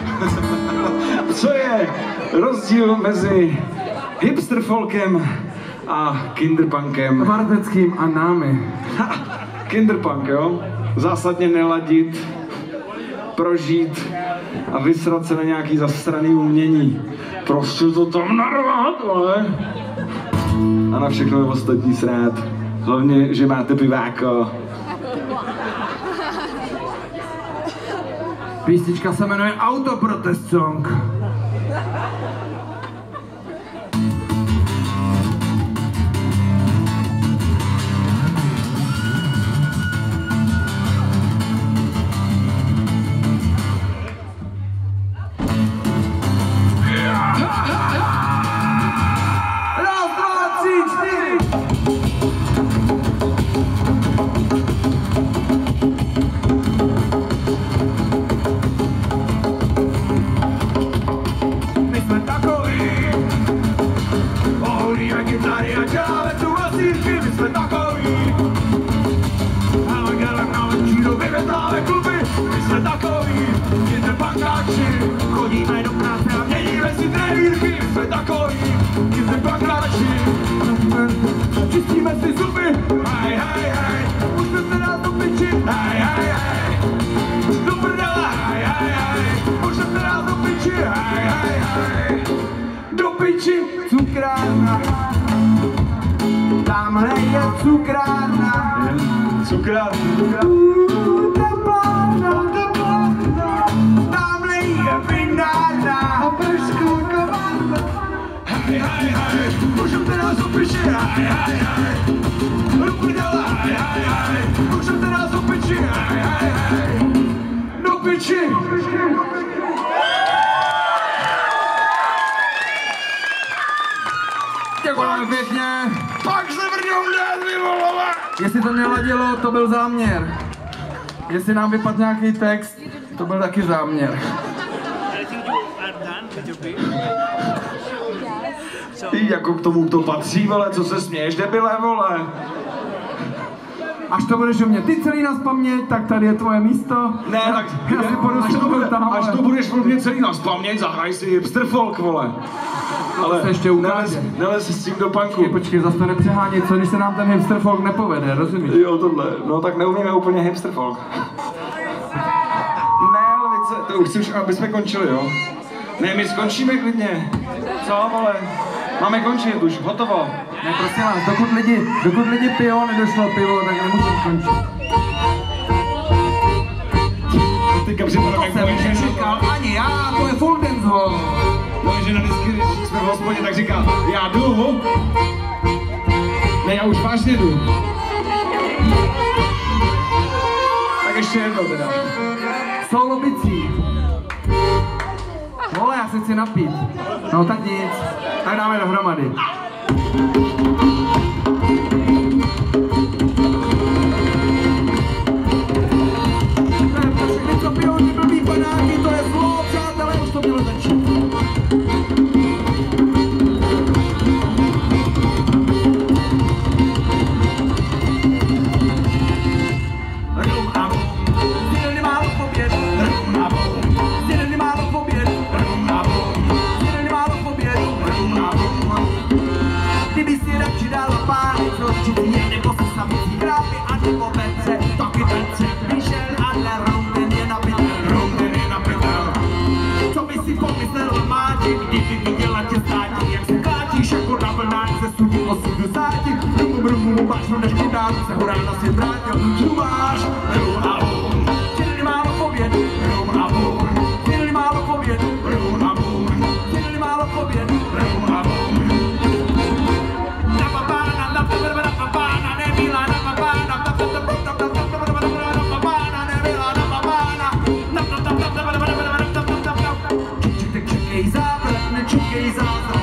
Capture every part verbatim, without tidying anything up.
Co je rozdíl mezi hipster folkem a kinderpunkem? Varteckým a námi. Ha, kinderpunk, jo? Zásadně neladit, prožít a vysrat se na nějaký zasraný umění. Prostě to tam narvat, ale... A na všechno je ostatní srát. Hlavně, že máte piváko. Písnička se jmenuje Autoprotest Song. Chodíme do práce a měníme si trenýrky, jsme takový, kinderpunkáči. Čistíme si zuby, hej, hej, hej, můžeme se dát do piči, hej, hej, hej. Do prdele, hej, hej, hej, můžeme se dát do piči, hej, hej, hej. Do piči, cukrárna, tamhle je cukrárna. Cukrárna. Teplárna, teplárna, tamhle je vinárna a pršku kovárna. Hej, hej, hej, můžete nás opiči, hej, hej, hej. Do prdele, hej, hej, hej, můžete nás opiči, hej, hej, hej. Do piči. Děkujeme pěkně. Pak se vrňou dát, vy volové. Jestli to neladilo, to byl záměr. Jestli nám vypadl nějaký text, to byl taky záměr. Ty, jako k tomu to patří, vole, co se směješ, debile, vole. Až to budeš u mě ty celý nazpaměť, tak tady je tvoje místo. Ne, já, tak já si půjdu až, to bude, tam, až to budeš pro mě celý nazpaměť, zahraj si hipster folk, vole. Ale se ještě ukáže. Nelez, nelez si s tím do punku. Počkej, počkej, zase to nepřehání, co když se nám ten hipster folk nepovede, rozumíš? Jo, tohle, no tak neumíme úplně hipster folk. Ne, ale více, to už si už, aby jsme končili, jo? Ne, my skončíme klidně. Co, vole? Máme končit už, hotovo. Ne, prosím vás, dokud lidi, dokud lidi pijou, nedošlo pivo, tak nemůžeme skončit. Teďka připadám, jak moje žena. Říkal ani já, to je full dance hall. Moje žena vždycky, když jsme v hospodě, tak říká, já jdu. Ne, já už vážně jdu. Tak ještě jednou teda. Solo bicí. Vole, já se chci napít. No tak nic, tak dáme dohromady. To je pro všechny, co pijou ty blbý panáky, to je zlo, přátelé, už to mělo začít. Rum a bum, zdělili málo poběd. Rum a bum, zdělili málo poběd. Rum a bum, zdělili málo poběd. Rum a bum. Kdyby si radši dal pány, co určitě je, nebo se samicí krápy, a nebo vece, taky vece. Vyšel a ne rum, ten je napitel. Rum, ten je napitel. Co by si pomyslel máti, kdyby viděla tě státi, jak se klátíš jako na vlnách ze sudu osudu záti. Rumu, brumu, bačnu, než kudám, se ho rána si vrátil. Čumáš, rum a bum, zdělili málo poběd. Rum a bum, zdělili málo poběd. Rum a bum, zdělili málo poběd. Rum a bum. Na papána, na papána, na papána, nebyla na papána, na papána, na papána, nebyla na papána, na papána, čekej závrat, nečekej závrat,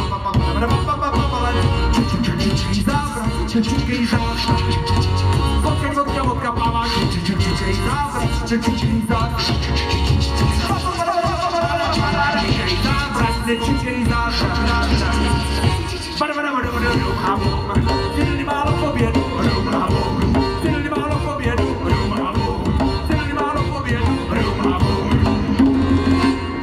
čekej závrat, vodka, vodka, vodka, pává, čekej závrat, čekej závrat, nečekej závrat, zdělili málo poběd, rum a bum, zdělili málo poběd, rum a bum, zdělili málo poběd, rum a bum.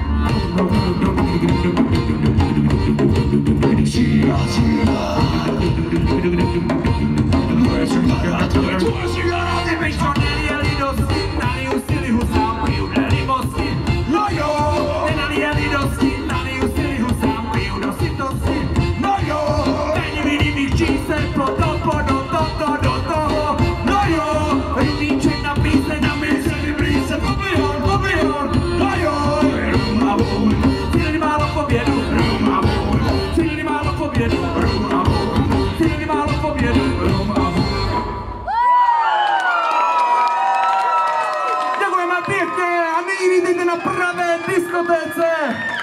diskotece!